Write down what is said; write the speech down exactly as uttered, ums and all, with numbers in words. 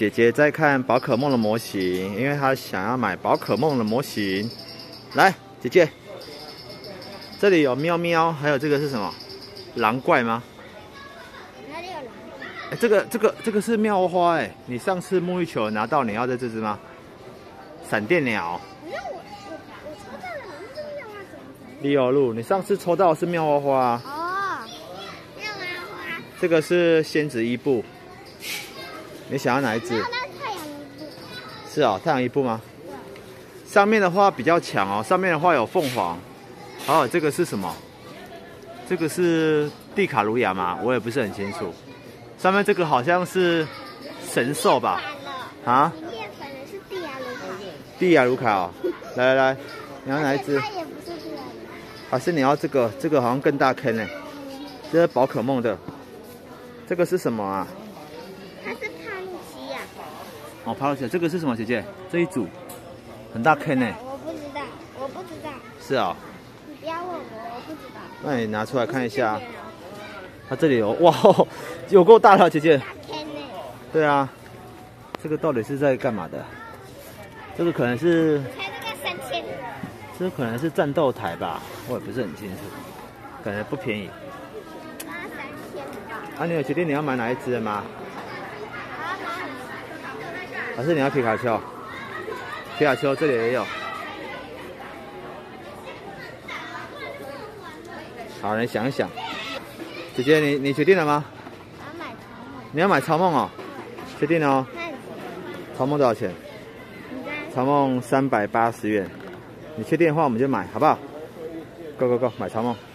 姐姐在看宝可梦的模型，因为她想要买宝可梦的模型。来，姐姐，这里有喵喵，还有这个是什么？狼怪吗？ 哪里有狼？ 哎，这个这个这个是妙花哎，你上次沐浴球拿到你要的这只吗？闪电鸟。 不是我我我抽到了，好像是妙蛙种子。 利欧路，你上次抽到的是妙蛙花啊。 哦，妙蛙花。 这个是仙子伊布。你想要哪一只？ 那太阳一部。 是哦，太阳伊布吗？对。上面的话比较强哦，上面的话有凤凰。哦，这个是什么？这个是蒂卡鲁亚吗？我也不是很清楚。上面这个好像是神兽吧？啊？ 你念反的是蒂亚卢卡。 蒂亚卢卡哦，来来来，你要哪一只？ 它也不是蒂亚卢卡。 还是你要这个？这个好像更大坑呢。这是宝可梦的。这个是什么啊？ 它是帕路奇亚。 哦，帕路奇亚，这个是什么？姐姐，这一组很大坑呢。 我不知道，我不知道。 是啊、哦。 你不要问我，我不知道。 那你拿出来看一下。它这里有哇，有够大了，姐姐。 大坑呢。对啊，这个到底是在干嘛的？这个可能是。 才那个三千。 这可能是战斗台吧，我也不是很清楚，感觉不便宜。 八三千吧。 啊，你有决定你要买哪一只吗？ 好好。 还是你要皮卡丘？皮卡丘这里也有。好，你想一想。姐姐，你你决定了吗？ 我要买草梦。 你要买草梦哦？确定哦？草梦多少钱？草梦三百八十元。你确定的话，我们就买，好不好 ？Go go go， 买草梦。